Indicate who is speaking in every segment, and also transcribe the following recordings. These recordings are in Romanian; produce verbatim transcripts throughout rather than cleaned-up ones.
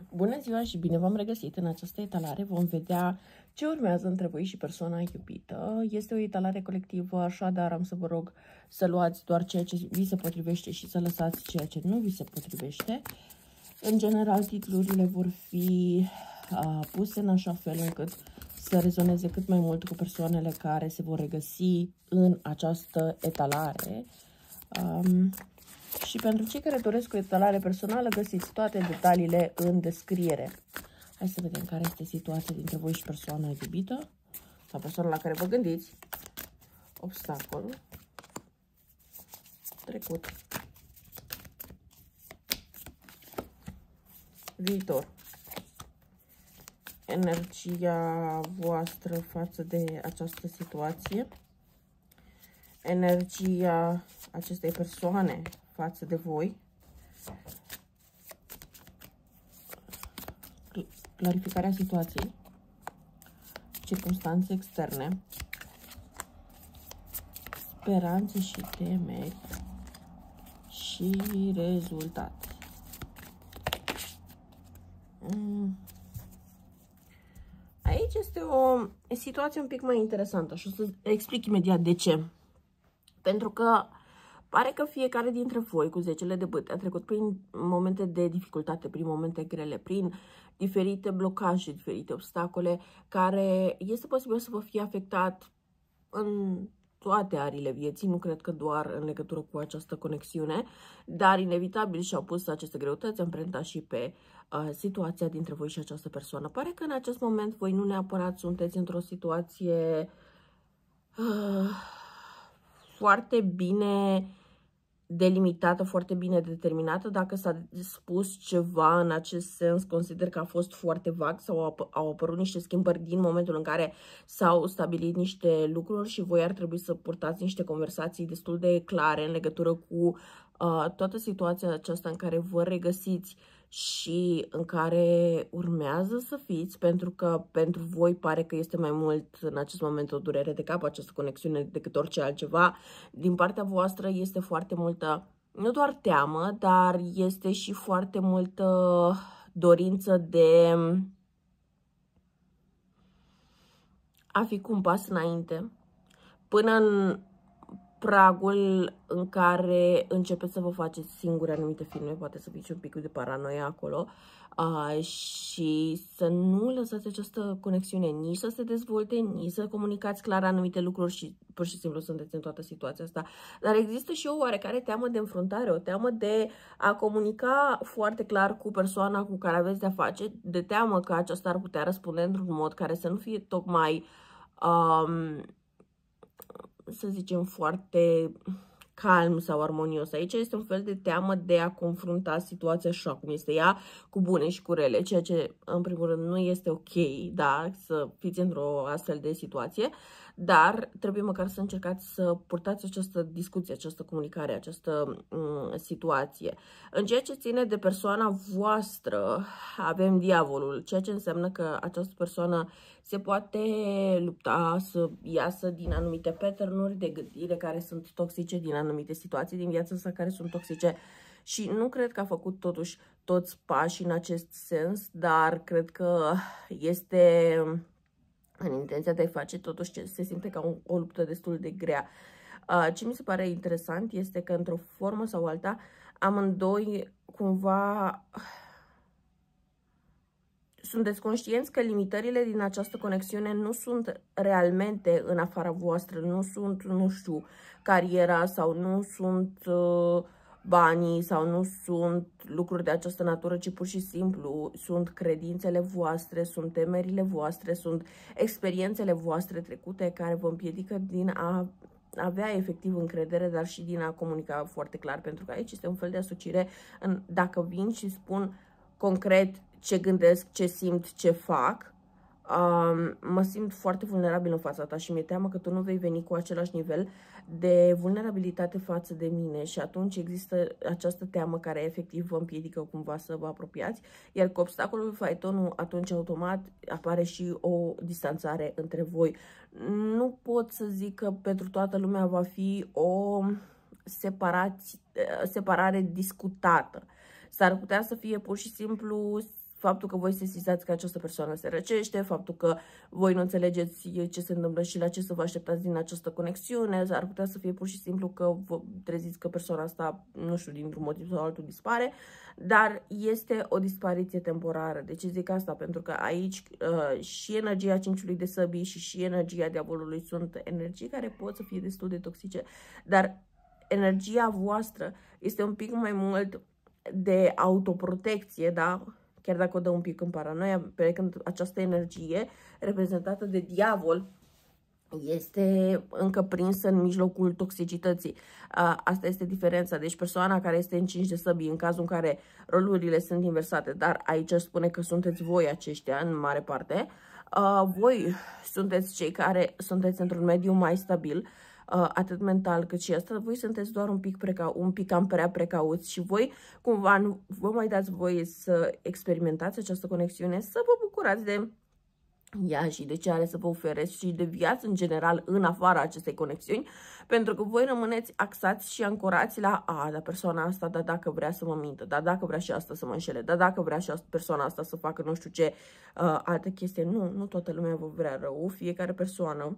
Speaker 1: Bună ziua și bine v-am regăsit în această etalare. Vom vedea ce urmează între voi și persoana iubită. Este o etalare colectivă, așadar am să vă rog să luați doar ceea ce vi se potrivește și să lăsați ceea ce nu vi se potrivește. În general, titlurile vor fi uh, puse în așa fel încât să rezoneze cât mai mult cu persoanele care se vor regăsi în această etalare. Um, Și pentru cei care doresc o etalare personală, găsiți toate detaliile în descriere. Hai să vedem care este situația dintre voi și persoana iubită sau persoana la care vă gândiți. Obstacol. Trecut. Viitor. Energia voastră față de această situație. Energia acestei persoane față de voi. Clarificarea situației. Circumstanțe externe. Speranțe și temeri. Și rezultate. Aici este o situație un pic mai interesantă și o să explic imediat de ce. Pentru că pare că fiecare dintre voi cu zecile de bâte a trecut prin momente de dificultate, prin momente grele, prin diferite blocaje, diferite obstacole, care este posibil să vă fie afectat în toate arile vieții, nu cred că doar în legătură cu această conexiune, dar inevitabil și-au pus aceste greutăți amprenta și pe uh, situația dintre voi și această persoană. Pare că în acest moment voi nu neapărat sunteți într-o situație uh, foarte bine delimitată, foarte bine determinată. Dacă s-a spus ceva în acest sens, consider că a fost foarte vag sau au, au apărut niște schimbări din momentul în care s-au stabilit niște lucruri și voi ar trebui să purtați niște conversații destul de clare în legătură cu uh, toată situația aceasta în care vă regăsiți și în care urmează să fiți, pentru că pentru voi pare că este mai mult în acest moment o durere de cap, această conexiune, decât orice altceva. Din partea voastră este foarte multă, nu doar teamă, dar este și foarte multă dorință de a fi cu un pas înainte, până în pragul în care începeți să vă faceți singuri anumite filme, poate să fiți un pic de paranoia acolo, uh, și să nu lăsați această conexiune nici să se dezvolte, nici să comunicați clar anumite lucruri și pur și simplu sunteți în toată situația asta. Dar există și o oarecare teamă de înfruntare, o teamă de a comunica foarte clar cu persoana cu care aveți de-a face, de teamă că aceasta ar putea răspunde într-un mod care să nu fie tocmai Um, să zicem, foarte calm sau armonios. Aici este un fel de teamă de a confrunta situația așa cum este ea, cu bune și cu rele, ceea ce, în primul rând, nu este ok, da, să fiți într-o astfel de situație, dar trebuie măcar să încercați să purtați această discuție, această comunicare, această um, situație. În ceea ce ține de persoana voastră, avem diavolul, ceea ce înseamnă că această persoană se poate lupta să iasă din anumite pattern-uri de gândire care sunt toxice, din anumite situații din viața sa care sunt toxice și nu cred că a făcut totuși toți pașii în acest sens, dar cred că este în intenția de a-i face, totuși se simte ca o, o luptă destul de grea. Ce mi se pare interesant este că într-o formă sau alta amândoi cumva sunteți conștienți că limitările din această conexiune nu sunt realmente în afara voastră, nu sunt, nu știu, cariera sau nu sunt uh, banii sau nu sunt lucruri de această natură, ci pur și simplu sunt credințele voastre, sunt temerile voastre, sunt experiențele voastre trecute care vă împiedică din a avea efectiv încredere, dar și din a comunica foarte clar, pentru că aici este un fel de asociere în, dacă vin și spun concret ce gândesc, ce simt, ce fac, um, mă simt foarte vulnerabil în fața ta și mi-e teamă că tu nu vei veni cu același nivel de vulnerabilitate față de mine și atunci există această teamă care efectiv vă împiedică cumva să vă apropiați, iar cu obstacolul faitonul atunci automat apare și o distanțare între voi. Nu pot să zic că pentru toată lumea va fi o separați, separare discutată. S-ar putea să fie pur și simplu faptul că voi sesizați că această persoană se răcește, faptul că voi nu înțelegeți ce se întâmplă și la ce să vă așteptați din această conexiune, ar putea să fie pur și simplu că vă treziți că persoana asta, nu știu, dintr-un motiv sau altul dispare, dar este o dispariție temporară. De ce zic asta? Pentru că aici uh, și energia cinciului de săbii și și energia diavolului sunt energii care pot să fie destul de toxice, dar energia voastră este un pic mai mult de autoprotecție, da? Chiar dacă o dă un pic în paranoia, pe când această energie reprezentată de diavol este încă prinsă în mijlocul toxicității. Asta este diferența. Deci persoana care este în cinci de săbii, în cazul în care rolurile sunt inversate, dar aici spune că sunteți voi aceștia în mare parte, voi sunteți cei care sunteți într-un mediu mai stabil, atât mental cât și asta, voi sunteți doar un pic, precau un pic cam prea precauți și voi cumva nu vă mai dați voie să experimentați această conexiune, să vă bucurați de ea și de ce are să vă ofere și de viață în general în afara acestei conexiuni, pentru că voi rămâneți axați și ancorați la a, dar persoana asta, da, dacă vrea să mă mintă, da, dacă vrea și asta să mă înșele, da, dacă vrea și asta, persoana asta să facă nu știu ce uh, altă chestie. Nu, nu toată lumea vă vrea rău, fiecare persoană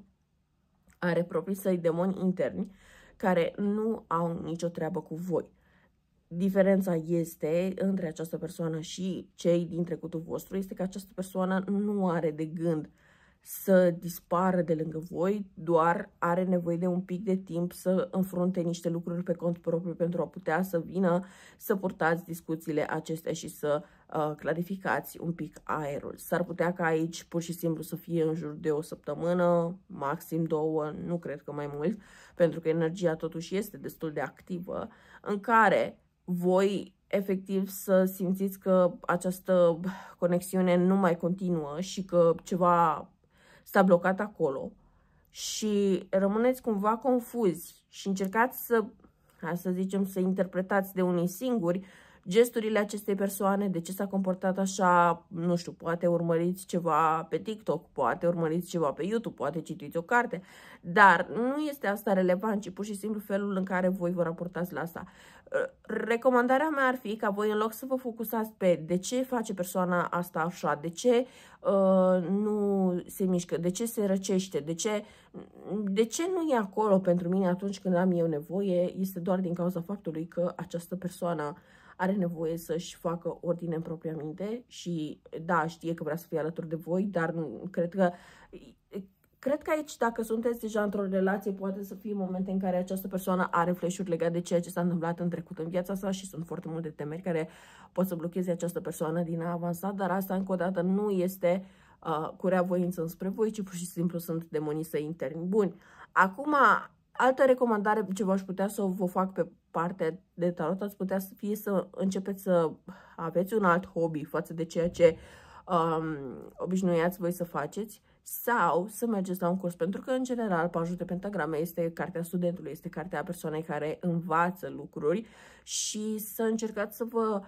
Speaker 1: are proprii săi demoni interni care nu au nicio treabă cu voi. Diferența este între această persoană și cei din trecutul vostru este că această persoană nu are de gând să dispară de lângă voi, doar are nevoie de un pic de timp să înfrunte niște lucruri pe cont propriu pentru a putea să vină să purtați discuțiile acestea și să uh, clarificați un pic aerul. S-ar putea ca aici pur și simplu să fie în jur de o săptămână, maxim două, nu cred că mai mult, pentru că energia totuși este destul de activă, în care voi efectiv să simțiți că această conexiune nu mai continuă și că ceva s-a blocat acolo și rămâneți cumva confuzi și încercați să, hai să zicem, să interpretați de unii singuri gesturile acestei persoane, de ce s-a comportat așa, nu știu, poate urmăriți ceva pe TikTok, poate urmăriți ceva pe YouTube, poate citiți o carte, dar nu este asta relevant, ci pur și simplu felul în care voi vă raportați la asta. Recomandarea mea ar fi ca voi, în loc să vă focusați pe de ce face persoana asta așa, de ce uh, nu se mișcă, de ce se răcește, de ce, de ce nu e acolo pentru mine atunci când am eu nevoie, este doar din cauza faptului că această persoană are nevoie să-și facă ordine în propria minte și, da, știe că vrea să fie alături de voi, dar cred că, cred că aici, dacă sunteți deja într-o relație, poate să fie momente în care această persoană are flash-uri legate de ceea ce s-a întâmplat în trecut în viața sa și sunt foarte multe temeri care pot să blocheze această persoană din a avansa, dar asta, încă o dată, nu este uh, cu reavoință înspre voi, ci pur și simplu sunt demonii săi interni. Bun, acum, altă recomandare ce v-aș putea să vă fac pe partea de tarot, ați putea să fie să începeți să aveți un alt hobby față de ceea ce um, obișnuiați voi să faceți sau să mergeți la un curs, pentru că în general pajul de pentagrame este cartea studentului, este cartea persoanei care învață lucruri și să încercați să vă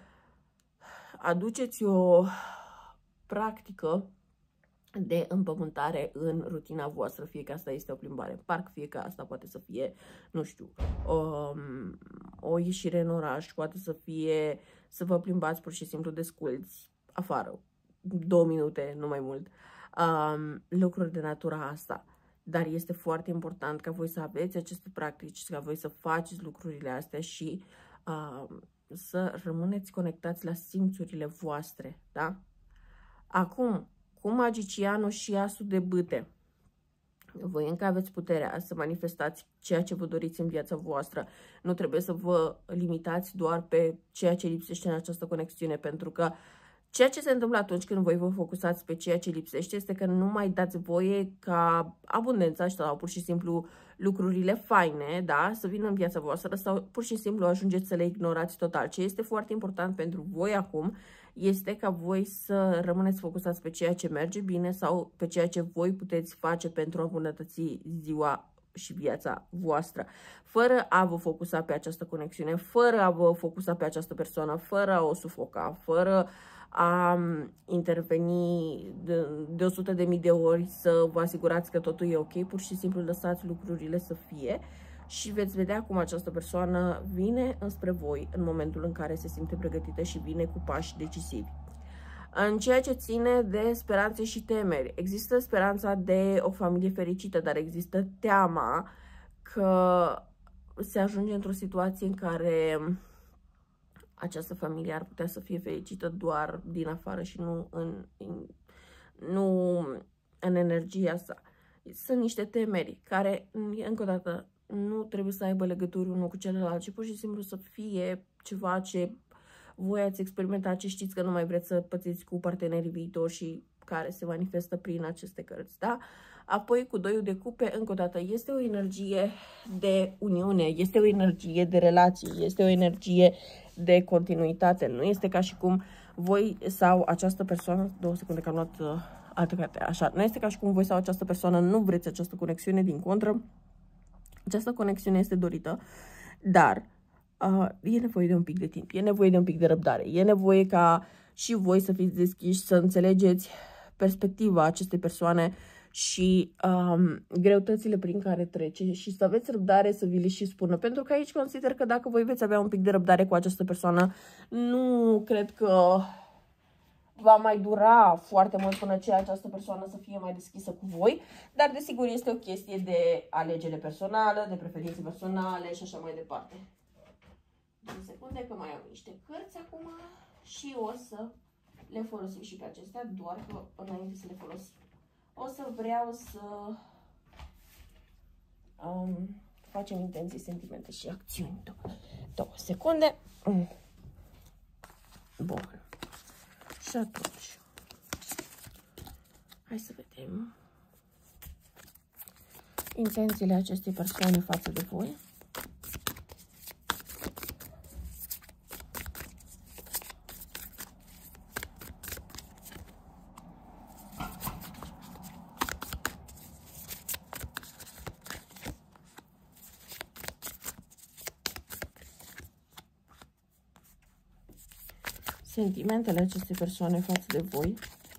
Speaker 1: aduceți o practică de împământare în rutina voastră, fie că asta este o plimbare în parc, fie că asta poate să fie, nu știu, o, o ieșire în oraș, poate să fie să vă plimbați pur și simplu desculți afară, două minute, nu mai mult, um, lucruri de natura asta. Dar este foarte important ca voi să aveți aceste practici, ca voi să faceți lucrurile astea și um, să rămâneți conectați la simțurile voastre, da? Acum, cu magicianul și asul de bâte, voi încă aveți puterea să manifestați ceea ce vă doriți în viața voastră. Nu trebuie să vă limitați doar pe ceea ce lipsește în această conexiune, pentru că ceea ce se întâmplă atunci când voi vă focusați pe ceea ce lipsește este că nu mai dați voie ca abundența sau pur și simplu lucrurile faine, da, să vină în viața voastră sau pur și simplu ajungeți să le ignorați total. Ce este foarte important pentru voi acum este ca voi să rămâneți focusați pe ceea ce merge bine sau pe ceea ce voi puteți face pentru a îmbunătăți ziua și viața voastră, fără a vă focusa pe această conexiune, fără a vă focusa pe această persoană, fără a o sufoca, fără a interveni de, de o sută de mii de ori să vă asigurați că totul e ok, pur și simplu lăsați lucrurile să fie și veți vedea cum această persoană vine înspre voi în momentul în care se simte pregătită și vine cu pași decisivi. În ceea ce ține de speranțe și temeri, există speranța de o familie fericită, dar există teama că se ajunge într-o situație în care această familie ar putea să fie fericită doar din afară și nu în, în, nu în energia sa. Sunt niște temeri care, încă o dată, nu trebuie să aibă legături unul cu celălalt, ci pur și simplu să fie ceva ce voi ați experimentat, ce știți că nu mai vreți să pățiți cu partenerii viitori și care se manifestă prin aceste cărți, da? Apoi cu doiul de cupe, încă o dată, este o energie de uniune, este o energie de relații, este o energie de continuitate. Nu este ca și cum voi sau această persoană, două secunde că am luat uh, altă carte, așa, nu este ca și cum voi sau această persoană nu vreți această conexiune, din contră, această conexiune este dorită, dar uh, e nevoie de un pic de timp, e nevoie de un pic de răbdare, e nevoie ca și voi să fiți deschiși, să înțelegeți perspectiva acestei persoane și um, greutățile prin care trece și să aveți răbdare să vi le și spună. Pentru că aici consider că dacă voi veți avea un pic de răbdare cu această persoană, nu cred că va mai dura foarte mult până ce această persoană să fie mai deschisă cu voi, dar desigur este o chestie de alegere personală, de preferințe personale și așa mai departe. două secunde că mai am niște cărți acum și o să le folosim și pe acestea, doar că înainte să le folosim o să vreau să um, facem intenții, sentimente și acțiuni. Două, două secunde. Bun. Și atunci, hai să vedem intențiile acestei persoane față de voi. Sentimentele acestei persoane față de voi.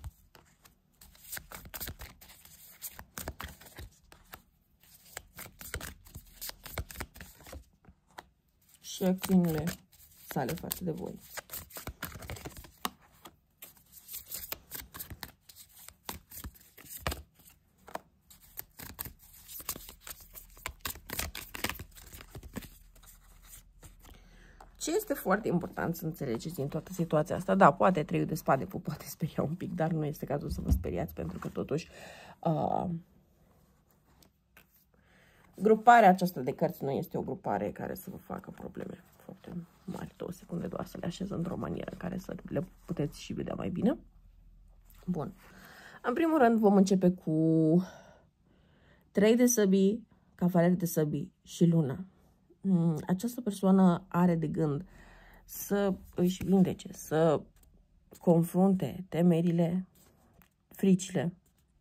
Speaker 1: Și acțiunile sale față de voi. Ce este foarte important să înțelegeți din toată situația asta? Da, poate treiul de spade vă poate speria un pic, dar nu este cazul să vă speriați, pentru că totuși uh, gruparea aceasta de cărți nu este o grupare care să vă facă probleme foarte mari. Două secunde doar să le așez într-o manieră în care să le puteți și vedea mai bine. Bun. În primul rând vom începe cu trei de săbii, cavaler de săbii și luna. Această persoană are de gând să își vindece, să confrunte temerile, fricile,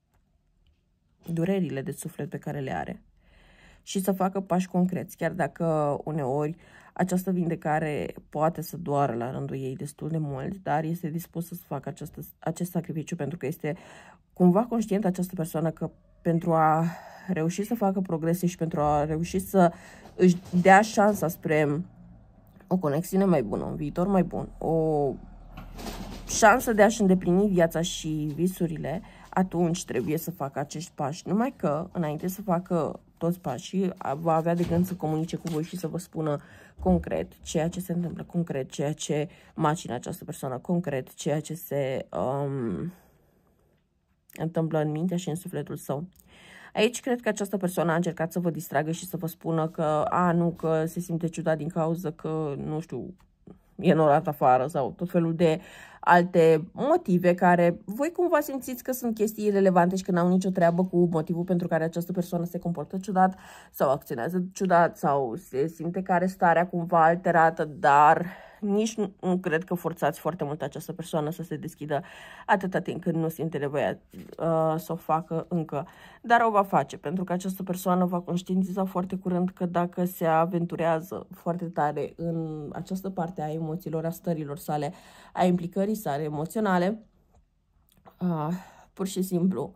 Speaker 1: durerile de suflet pe care le are și să facă pași concreți, chiar dacă uneori această vindecare poate să doară la rândul ei destul de mult, dar este dispusă să facă această, acest sacrificiu pentru că este cumva conștientă această persoană că pentru a reuși să facă progrese și pentru a reuși să își dea șansa spre o conexiune mai bună, un viitor mai bun, o șansă de a-și îndeplini viața și visurile, atunci trebuie să facă acești pași. Numai că, înainte să facă toți pașii, va avea de gând să comunice cu voi și să vă spună concret ceea ce se întâmplă, concret ceea ce macină această persoană, concret ceea ce se um, întâmplă în mintea și în sufletul său. Aici cred că această persoană a încercat să vă distragă și să vă spună că, a, nu, că se simte ciudat din cauza că, nu știu, e norat afară sau tot felul de alte motive care voi cumva simțiți că sunt chestii irelevante și că n-au nicio treabă cu motivul pentru care această persoană se comportă ciudat sau acționează ciudat sau se simte că are starea cumva alterată, dar nici nu, nu cred că forțați foarte mult această persoană să se deschidă atâta timp când nu simte nevoia uh, să o facă încă. Dar o va face, pentru că această persoană va conștientiza foarte curând că dacă se aventurează foarte tare în această parte a emoțiilor, a stărilor sale, a implicării sale emoționale, uh, pur și simplu,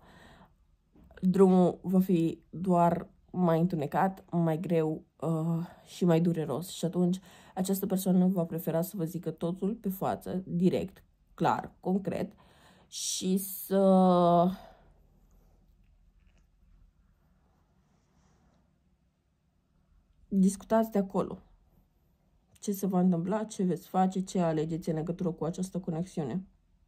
Speaker 1: drumul va fi doar mai întunecat, mai greu uh, și mai dureros. Și atunci această persoană va prefera să vă zică totul pe față, direct, clar, concret, și să discutați de acolo. Ce se va întâmpla, ce veți face, ce alegeți în legătură cu această conexiune.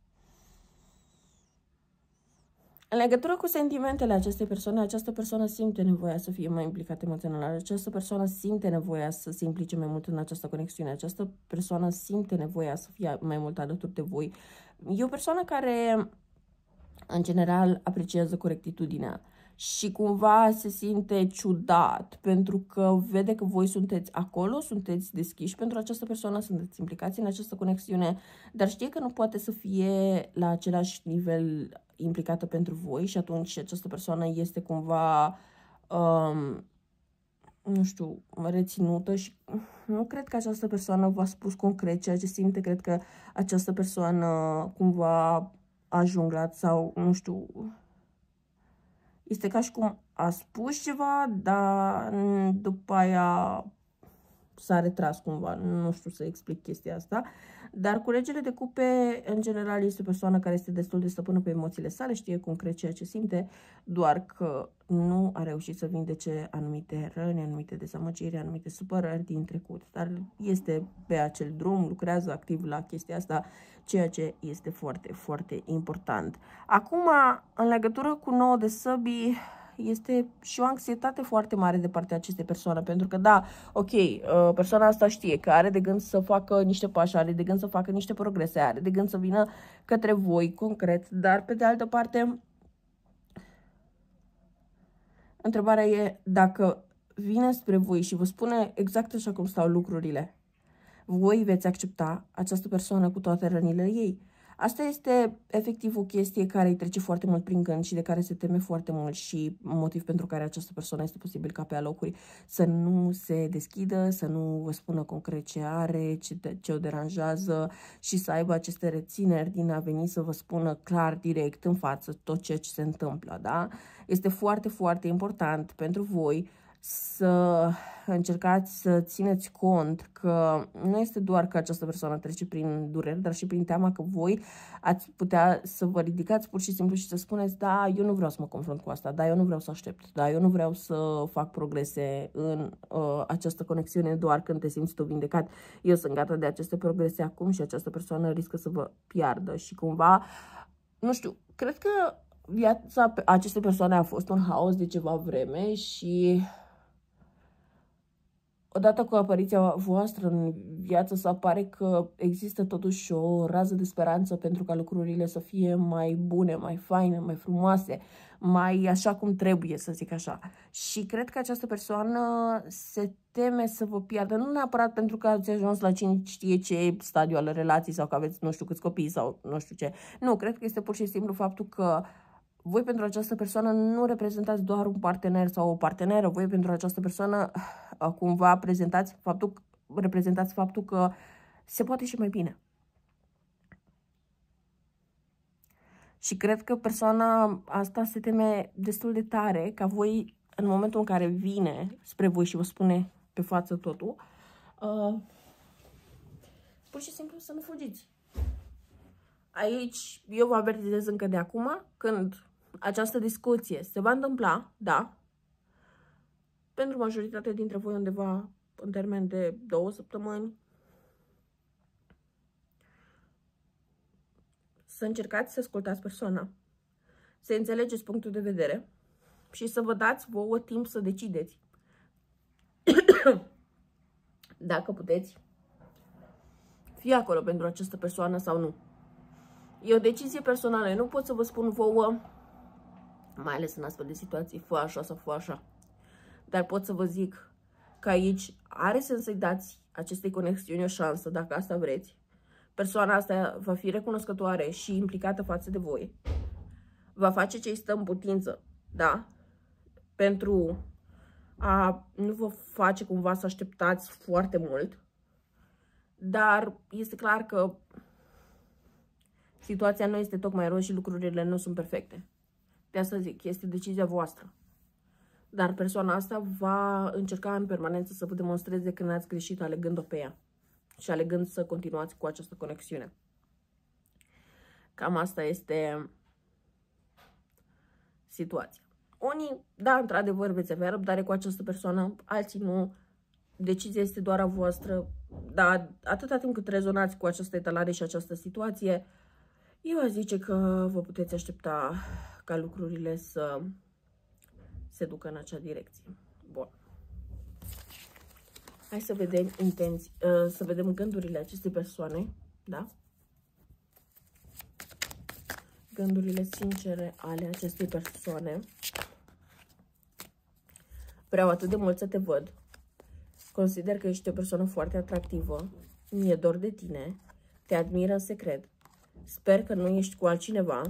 Speaker 1: În legătură cu sentimentele acestei persoane, această persoană simte nevoia să fie mai implicată emoțional. Această persoană simte nevoia să se implice mai mult în această conexiune. Această persoană simte nevoia să fie mai mult alături de voi. E o persoană care, în general, apreciază corectitudinea și cumva se simte ciudat pentru că vede că voi sunteți acolo, sunteți deschiși pentru această persoană, sunteți implicați în această conexiune, dar știe că nu poate să fie la același nivel implicată pentru voi și atunci această persoană este cumva, um, nu știu, reținută și nu cred că această persoană v-a spus concret ceea ce simte, cred că această persoană cumva a junglat sau, nu știu, este ca și cum a spus ceva, dar după aia s-a retras cumva, nu știu să explic chestia asta. Dar cu regele de cupe, în general, este o persoană care este destul de stăpână pe emoțiile sale, știe concret ceea ce simte, doar că nu a reușit să vindece anumite răni, anumite dezamăgiri, anumite supărări din trecut. Dar este pe acel drum, lucrează activ la chestia asta, ceea ce este foarte, foarte important. Acum, în legătură cu nouă de săbii, este și o anxietate foarte mare de partea acestei persoane, pentru că da, ok, persoana asta știe că are de gând să facă niște pași, are de gând să facă niște progrese, are de gând să vină către voi concret, dar pe de altă parte, întrebarea e dacă vine spre voi și vă spune exact așa cum stau lucrurile, voi veți accepta această persoană cu toate rănile ei. Asta este efectiv o chestie care îi trece foarte mult prin gând și de care se teme foarte mult și motiv pentru care această persoană este posibil ca pe alocuri să nu se deschidă, să nu vă spună concret ce are, ce, ce o deranjează și să aibă aceste rețineri din a veni să vă spună clar, direct, în față tot ceea ce se întâmplă, da? Este foarte, foarte important pentru voi să încercați să țineți cont că nu este doar că această persoană trece prin dureri, dar și prin teama că voi ați putea să vă ridicați pur și simplu și să spuneți, da, eu nu vreau să mă confrunt cu asta, da, eu nu vreau să aștept, da, eu nu vreau să fac progrese în uh, această conexiune doar când te simți tu vindecat. Eu sunt gata de aceste progrese acum și această persoană riscă să vă piardă și cumva, nu știu, cred că viața acestei persoane a fost un haos de ceva vreme și odată cu apariția voastră în viață să apare că există totuși o rază de speranță pentru ca lucrurile să fie mai bune, mai faine, mai frumoase, mai așa cum trebuie, să zic așa. Și cred că această persoană se teme să vă piardă, nu neapărat pentru că ați ajuns la cine știe ce stadiu al relației sau că aveți nu știu câți copii sau nu știu ce. Nu, cred că este pur și simplu faptul că voi pentru această persoană nu reprezentați doar un partener sau o parteneră, voi pentru această persoană cumva prezentați faptul, reprezentați faptul că se poate și mai bine. Și cred că persoana asta se teme destul de tare ca voi, în momentul în care vine spre voi și vă spune pe față totul, uh, pur și simplu să nu fugiți. Aici eu vă avertizez încă de acum, când această discuție se va întâmpla, da, pentru majoritatea dintre voi undeva în termen de două săptămâni, să încercați să ascultați persoana, să înțelegeți punctul de vedere și să vă dați vouă timp să decideți dacă puteți fi acolo pentru această persoană sau nu. E o decizie personală, eu nu pot să vă spun vouă, mai ales în astfel de situații, fă așa sau fă așa. Dar pot să vă zic că aici are sens să-i dați acestei conexiuni o șansă, dacă asta vreți. Persoana asta va fi recunoscătoare și implicată față de voi. Va face ce îi stă în putință, da? Pentru a nu vă face cumva să așteptați foarte mult. Dar este clar că situația nu este tocmai roz și lucrurile nu sunt perfecte. De asta zic, este decizia voastră. Dar persoana asta va încerca în permanență să vă demonstreze că n-ați greșit alegând-o pe ea și alegând să continuați cu această conexiune. Cam asta este situația. Unii, da, într-adevăr, veți avea răbdare cu această persoană, alții nu. Decizia este doar a voastră, dar atâta timp cât rezonați cu această etalare și această situație, eu aș zice că vă puteți aștepta ca lucrurile să se ducă în acea direcție. Bun. Hai să vedem intenții, să vedem gândurile acestei persoane, da? Gândurile sincere ale acestei persoane. Vreau atât de mult să te văd. Consider că ești o persoană foarte atractivă. Mi-e dor de tine. Te admir în secret. Sper că nu ești cu altcineva.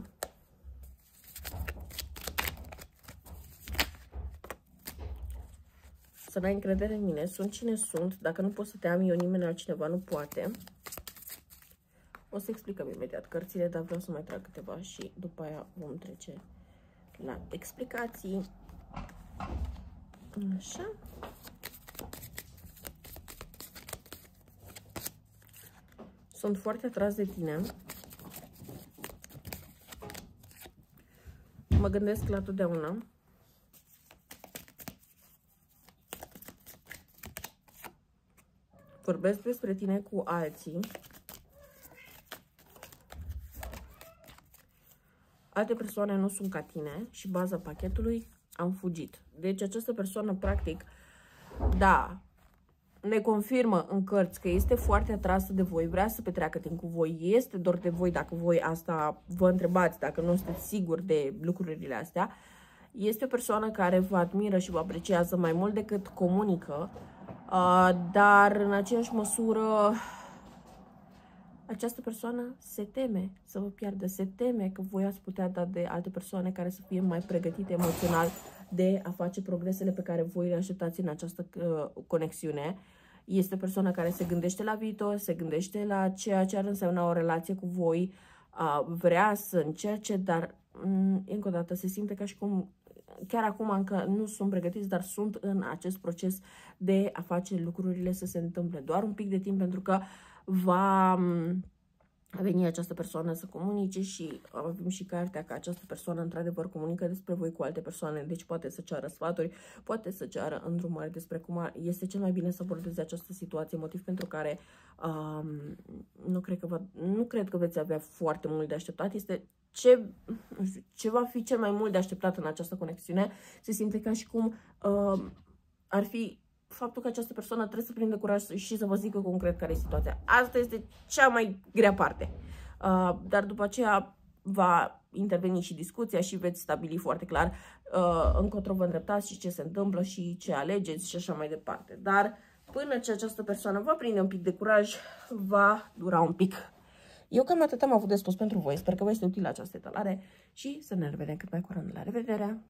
Speaker 1: Să n-ai încredere în mine. Sunt cine sunt. Dacă nu pot să te am eu, nimeni altcineva nu poate. O să explicăm imediat cărțile, dar vreau să mai trag câteva și după aia vom trece la explicații. Așa. Sunt foarte atras de tine. Mă gândesc la totdeauna. Vorbesc despre tine cu alții. Alte persoane nu sunt ca tine și baza pachetului am fugit. Deci această persoană, practic, da, ne confirmă în cărți că este foarte atrasă de voi, vrea să petreacă timp cu voi, este dor de voi dacă voi asta vă întrebați, dacă nu sunteți siguri de lucrurile astea. Este o persoană care vă admiră și vă apreciază mai mult decât comunică, dar în aceeași măsură această persoană se teme să vă piardă, se teme că voi ați putea da de alte persoane care să fie mai pregătite emoțional de a face progresele pe care voi le așteptați în această uh, conexiune. Este o persoană care se gândește la viitor, se gândește la ceea ce ar însemna o relație cu voi, uh, vrea să încerce, dar um, încă o dată se simte ca și cum chiar acum încă nu sunt pregătiți, dar sunt în acest proces de a face lucrurile să se întâmple. Doar un pic de timp, pentru că va veni această persoană să comunice și avem și cartea că această persoană într-adevăr comunică despre voi cu alte persoane, deci poate să ceară sfaturi, poate să ceară îndrumări despre cum este cel mai bine să abordeze această situație, motiv pentru care um, nu, cred că va, nu cred că veți avea foarte mult de așteptat. Este ce, ce va fi cel mai mult de așteptat în această conexiune. Se simte ca și cum uh, ar fi faptul că această persoană trebuie să prindă curaj și să vă zică concret care e situația. Asta este cea mai grea parte. Uh, dar după aceea va interveni și discuția și veți stabili foarte clar uh, încotro vă îndreptați și ce se întâmplă și ce alegeți și așa mai departe. Dar până ce această persoană va prinde un pic de curaj, va dura un pic. Eu cam atât am avut de spus pentru voi. Sper că vă este utilă această etalare și să ne revedem cât mai curând. La revedere!